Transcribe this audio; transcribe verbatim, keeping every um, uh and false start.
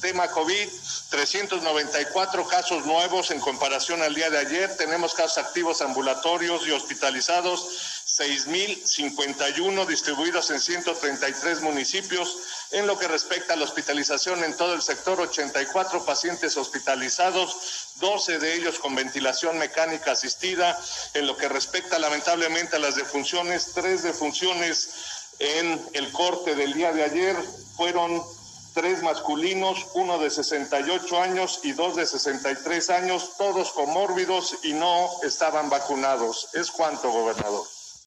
tema COVID, trescientos noventa y cuatro casos nuevos en comparación al día de ayer. Tenemos casos activos ambulatorios y hospitalizados, seis mil cincuenta y uno distribuidos en ciento treinta y tres municipios. En lo que respecta a la hospitalización en todo el sector, ochenta y cuatro pacientes hospitalizados, doce de ellos con ventilación mecánica asistida. En lo que respecta lamentablemente a las defunciones, tres defunciones en el corte del día de ayer, fueron tres masculinos, uno de sesenta y ocho años y dos de sesenta y tres años, todos comórbidos y no estaban vacunados. Es cuanto, gobernador.